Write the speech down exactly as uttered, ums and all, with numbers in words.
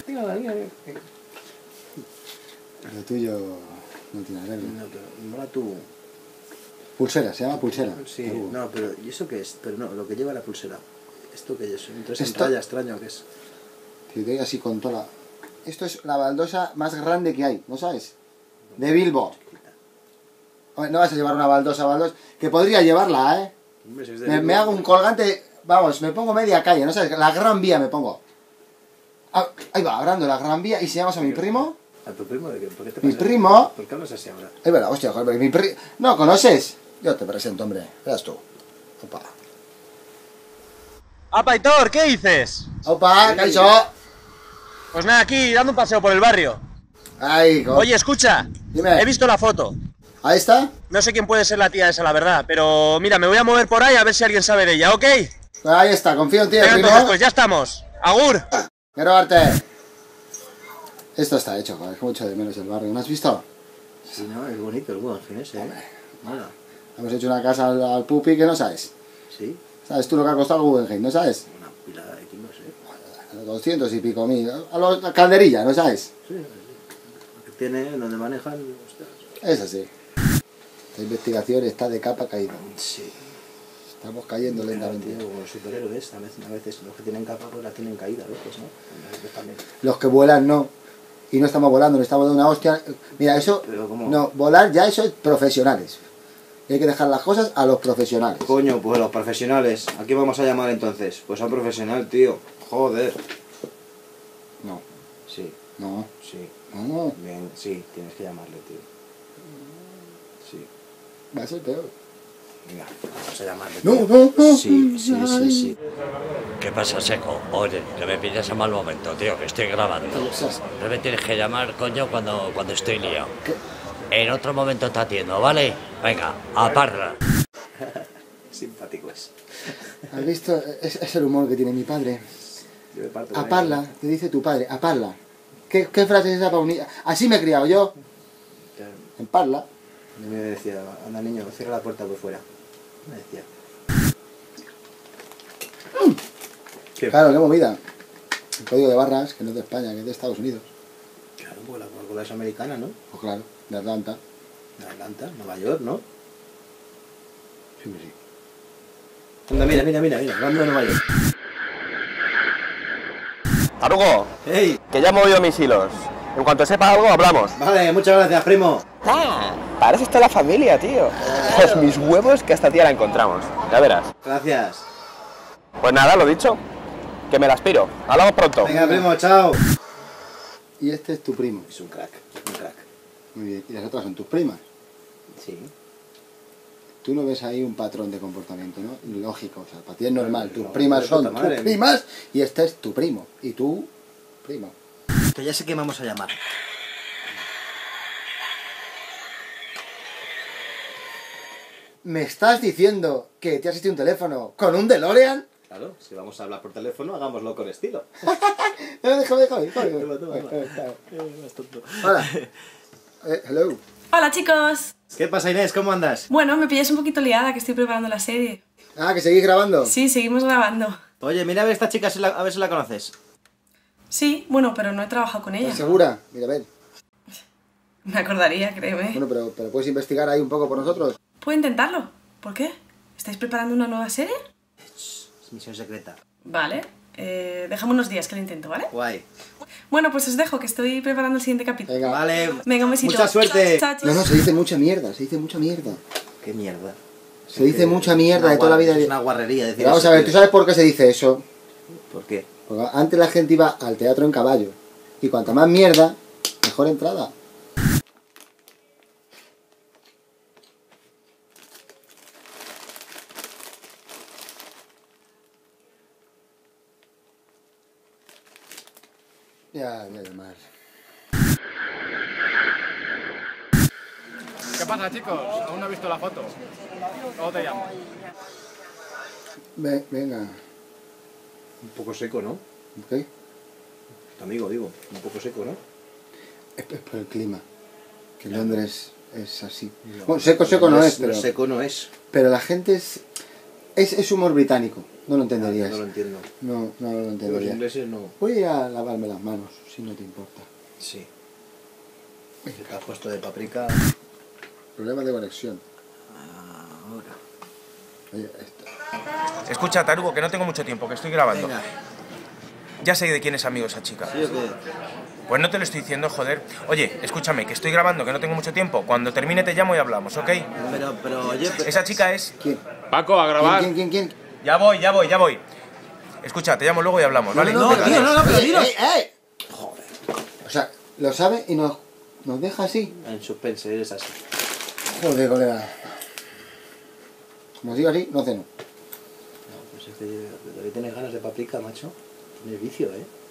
Lo tuyo no tiene arreglo. No, pero mola tu... Pulsera, se llama pulsera. Sí, uh. no, pero ¿y eso qué es? Pero no, lo que lleva la pulsera. ¿Esto qué es? Entonces Esto... en raya extraño, ¿qué es? Te doy así con toda la... Esto es la baldosa más grande que hay, ¿no sabes? De Bilbo. No vas a llevar una baldosa, baldosa, que podría llevarla, ¿eh? Me, me hago un colgante, vamos, me pongo media calle, ¿no sabes? La Gran Vía me pongo. Ah, ahí va, hablando de la Gran Vía, ¿y si llamas a mi primo? ¿A tu primo de qué? ¿Por qué te pasa? Mi primo... ¿Por qué hablas así ahora? Es verdad, hostia, joder, mi primo... ¿No conoces? Yo te presento, hombre, veas tú. Opa. ¡Apa, Hitor! ¿Qué dices? Opa, Caixo. Pues nada, aquí, dando un paseo por el barrio. Ay, co... Oye, escucha. Dime. He visto la foto. ¿Ahí está? No sé quién puede ser la tía esa, la verdad, pero mira, me voy a mover por ahí a ver si alguien sabe de ella, ¿ok? Ahí está, confío en ti, Venga, primo. entonces, pues ya estamos. ¡Agur! Quiero verte. Esto está hecho, joder, que mucho de menos el barrio. ¿No has visto? Sí, no, es bonito el Guggenheim ese, ¿eh? Mola. Hemos hecho una casa al, al pupi que no sabes. ¿Sí? ¿Sabes tú lo que ha costado el Guggenheim, no sabes? Una pila de kilos, ¿eh? doscientos y pico mil. A lo, la calderilla, ¿no sabes? Sí, sí. Tiene donde manejan... Ostras. Es así. Esta investigación está de capa caída. Sí. Estamos cayendo lentamente. Tío, como los superhéroes, a veces, a veces los que tienen capa pues la tienen caída, a veces, ¿no? A veces también. Los que vuelan no. Y no estamos volando, no estamos dando una hostia. Mira, eso... No, volar ya eso es profesionales. Y hay que dejar las cosas a los profesionales. Coño, pues los profesionales. ¿A qué vamos a llamar entonces? Pues a un profesional, tío. Joder. No. Sí. No. Sí. No. Bien, sí, tienes que llamarle, tío. Sí. Va a ser peor. Venga, vamos a llamarle. No, no, no. Sí, sí, sí, sí. ¿Qué pasa, Seco? Oye, que me pillas a mal momento, tío, que estoy grabando. No me tienes que llamar, coño, cuando, cuando estoy liado. ¿Qué? En otro momento te atiendo, ¿vale? Venga, a parra. Simpático es. ¿Has visto? Es, es el humor que tiene mi padre. Yo me parto A parla, te dice tu padre, a parla. ¿Qué, qué frase es esa para unir? Así me he criado yo. En parla. A mí me decía, anda niño, cierra la puerta por fuera. Me decía. ¿Qué? Claro, qué movida. El código de barras, que no es de España, que es de Estados Unidos. Claro, pues la Coca-Cola es americana, ¿no? Pues claro, de Atlanta. De Atlanta, Nueva York, ¿no? Sí, sí. Anda, mira, mira, mira, mira, hablando de Nueva York. ¡Tarugo! ¡Ey! Que ya he movido mis hilos. En cuanto sepa algo, hablamos. Vale, muchas gracias, primo. ¡Ah! Parece toda la familia, tío. Pues mis huevos que hasta tía la encontramos. Ya verás. Gracias. Pues nada, lo dicho. Que me la aspiro. Hablamos pronto. Venga, primo, chao. Y este es tu primo. Es un crack, un crack. Muy bien. Y las otras son tus primas. Sí. Tú no ves ahí un patrón de comportamiento, ¿no? Lógico, o sea, para ti es normal. Tus No, primas de son puta tus madre. primas y este es tu primo. Y tú, primo. Que ya sé que vamos a llamar. ¿Me estás diciendo que te has hecho un teléfono con un DeLorean? Claro, si vamos a hablar por teléfono, hagámoslo con estilo. No, déjame, déjame, déjame. Toma, toma, toma. Eh, eh, Eh, más tonto. Hola. Eh, hello. Hola chicos. ¿Qué pasa, Inés? ¿Cómo andas? Bueno, me pillas un poquito liada que estoy preparando la serie. Ah, ¿que seguís grabando? Sí, seguimos grabando. Oye, mira a ver esta chica, si la- a ver si la conoces. Sí, bueno, pero no he trabajado con ella. ¿Estás segura? Mira, ven. Me acordaría, créeme. Bueno, pero, pero puedes investigar ahí un poco por nosotros. ¿Puedo intentarlo? ¿Por qué? ¿Estáis preparando una nueva serie? Es misión secreta. Vale. Eh, déjame unos días que lo intento, ¿vale? Guay. Bueno, pues os dejo, que estoy preparando el siguiente capítulo. Venga. Vale. Venga, un besito. Mucha suerte. Chao, chao. No, no, se dice mucha mierda, se dice mucha mierda. Qué mierda. Se dice Que mucha es mierda una de toda la guar- vida. Es una guarrería decir Pero vamos eso, a ver, tío. ¿tú sabes por qué se dice eso? ¿Por qué? Porque antes la gente iba al teatro en caballo. Y cuanta más mierda, mejor entrada. Ya, ya, llamar. ¿Qué pasa, chicos? Aún no he visto la foto. Luego te llamo. Ve- venga. Un poco seco, ¿no? ¿Ok? Tu amigo, digo. Un poco seco, ¿no? Es, es por el clima. Que Londres es así. Bueno, seco, seco no es, pero... Seco no es. Pero la gente es... Es, es humor británico. No lo entenderías. No lo entiendo. No, no lo Los entenderías. ingleses no. Voy a ir a lavarme las manos, si no te importa. Sí. Que te has puesto de paprika. Problema de conexión. Ahora. Oye, esto. Escucha, Tarugo, que no tengo mucho tiempo, que estoy grabando. Venga. Ya sé de quién es amigo esa chica. ¿Sí o qué? Pues no te lo estoy diciendo, joder. Oye, escúchame, que estoy grabando, que no tengo mucho tiempo. Cuando termine te llamo y hablamos, ¿ok? Pero, pero, oye... Pero... Esa chica es... ¿Quién? Paco, a grabar. ¿Quién, quién, quién? quién? Ya voy, ya voy, ya voy. Escucha, te llamo luego y hablamos, ¿vale? No, tío, no, no, pero ¡Eh, dinos. eh, eh! Joder. O sea, lo sabe y nos, nos deja así. En suspense, eres así. Joder, colega. Como digo así, no ceno. No, pues es que lo que tienes ganas de paprika, macho. Tienes vicio, ¿eh?